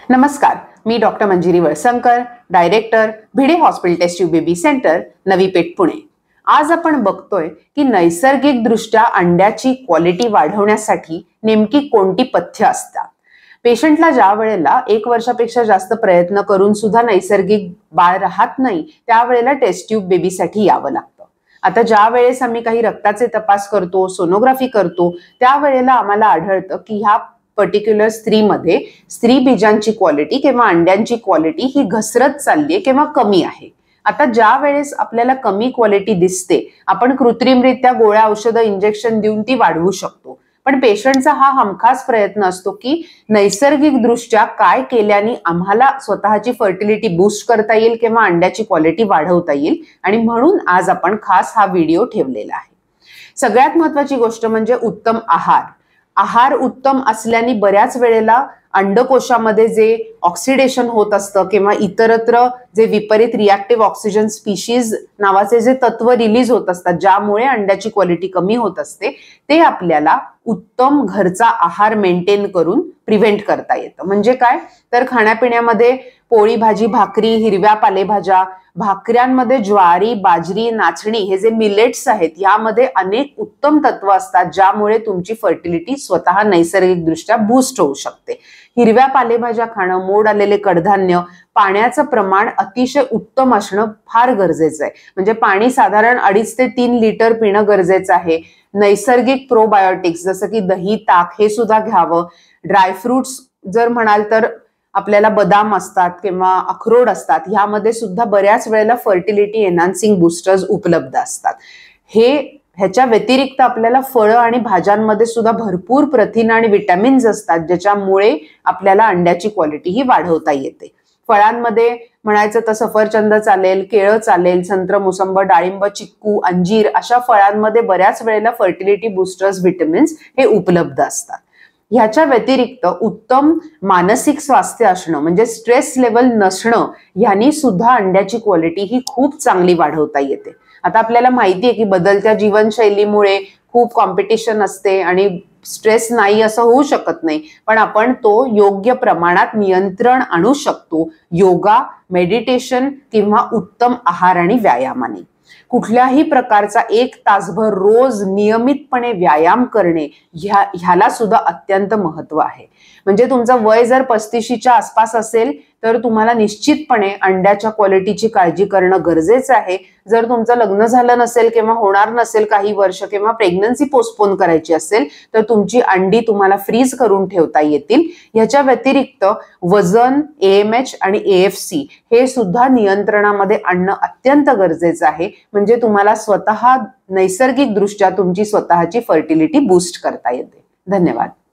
नमस्कार, मी doctor Manjiri Walsankar, director Bhide hospital test tube baby centre, Navi Peth, Pune. आज आपण बघतोय की नैसर्गिक दृष्ट्या अंड्याची क्वालिटी वाढवण्यासाठी नेमकी कोणती पथ्य असतात। पेशंटला ज्या वेळेला 1 वर्षापेक्षा जास्त प्रयत्न करून सुद्धा नैसर्गिक बाळ राहत नाही, त्यावेळेला टेस्ट ट्यूब बेबीसाठी यावं लागतं। आता ज्या वेळेस आम्ही काही रक्ताचे तपास करतो, सोनोग्राफी करतो, त्यावेळेला आम्हाला आढळतं की ह्या पर्टिक्युलर स्त्रीमध्ये स्त्री बीजांची क्वालिटी किंवा अंड्यांची क्वालिटी ही घसरत चाललीये किंवा कमी आहे। आता ज्या वेळेस आपल्याला कमी क्वालिटी दिसते, आपण कृत्रिमरित्या गोळ्या औषधं इंजेक्शन देऊन ती वाढवू शकतो, पण पेशंटचा हा हमखास प्रयत्न असतो की नैसर्गिक दृष्ट्या काय केल्याने आम्हाला स्वतःची फर्टिलिटी बूस्ट करता येईल किंवा अंड्याची क्वालिटी वाढवता येईल, आणि म्हणून आज आपण खास हा व्हिडिओ ठेवलेला आहे। सगळ्यात महत्त्वाची गोष्ट म्हणजे उत्तम आहार। आहार उत्तम असल्याने बऱ्याच वेळेला अंडकोशामध्ये जे ऑक्सिडेशन होत असतं किंवा इतरत्र जे विपरीत रिॲक्टिव्ह ऑक्सिजन स्पीशीज नावाचे जे तत्व रिलीज होत असतात, ज्यामुळे अंड्याची क्वालिटी कमी होत असते, ते आपल्याला उत्तम घरचा आहार मेंटेन करून प्रिव्हेंट करता येतं। म्हणजे काय तर खाण्यापिण्यामध्ये पोळी भाजी भाकरी, हिरव्या पालेभाज्या, भाकऱ्यांमध्ये ज्वारी, बाजरी, नाचणी हे जे मिलेट्स आहेत, यामध्ये अनेक उत्तम तत्व असतात, ज्यामुळे तुमची फर्टिलिटी स्वतः नैसर्गिक दृष्ट्या बूस्ट होऊ शकते। हिरव्या पालेभाज्या खाणं, मोड आलेले कडधान्य, पाण्याचं प्रमाण अतिशय उत्तम असणं फार गरजेचं आहे। म्हणजे पाणी साधारण 2.5 ते 3 लिटर पिणं गरजेचं आहे। नैसर्गिक प्रोबायोटिक्स जसं की दही, ताक हे सुद्धा घ्यावं। ड्रायफ्रुट्स जर म्हणाल तर आपल्याला बदाम असतात किंवा अक्रोड असतात, ह्यामध्ये सुद्धा बऱ्याच वेळेला फर्टिलिटी एनहान्सिंग बूस्टर्स उपलब्ध असतात। ह्याच्या व्यतिरिक्त आपल्याला फळं आणि भाज्यांमध्ये सुद्धा भरपूर प्रथिन आणि विटॅमिन्स असतात, ज्याच्यामुळे आपल्याला अंड्याची क्वालिटी ही वाढवता येते। फळांमध्ये म्हणायचं तर सफरचंद चालेल, केळं चालेल, संत्र, मोसंबी, डाळिंब, चिक्कू, अंजीर अशा फळांमध्ये बऱ्याच वेळेला फर्टिलिटी बूस्टर्स विटॅमिन्स हे उपलब्ध असतात। ह्याच्या व्यतिरिक्त उत्तम मानसिक स्वास्थ्य असणं म्हणजे स्ट्रेस लेवल नसणं, ह्यानी सुद्धा अंड्याची क्वालिटी ही खूप चांगली वाढवता येते। आता आपल्याला माहिती आहे की बदलत्या जीवनशैलीमुळे खूप कॉम्पिटिशन असते आणि स्ट्रेस नाही असं होऊ शकत नाही, पण आपण तो योग्य प्रमाणात नियंत्रण आणू शकतो योगा, मेडिटेशन किंवा उत्तम आहार आणि व्यायामाने। कुठल्याही प्रकारचा 1 तासभर रोज नियमितपणे व्यायाम करणे ह्याला सुद्धा अत्यंत महत्त्व आहे। म्हणजे तुमचं वय जर 35च्या आसपास असेल तर तुम्हाला निश्चितपणे अंड्याच्या क्वालिटीची काळजी करणं गरजेचं आहे। जर तुमचं लग्न झालं नसेल किंवा होणार नसेल काही वर्ष किंवा प्रेग्नन्सी पोस्टपोन करायची असेल तर तुमची अंडी तुम्हाला फ्रीज करून ठेवता येतील। ह्याच्या व्यतिरिक्त वजन, AMH आणि AFC हे सुद्धा नियंत्रणामध्ये आणणं अत्यंत गरजेचं आहे, म्हणजे तुम्हाला स्वतः नैसर्गिक दृष्ट्या तुमची स्वतःची फर्टिलिटी बूस्ट करता येते। धन्यवाद।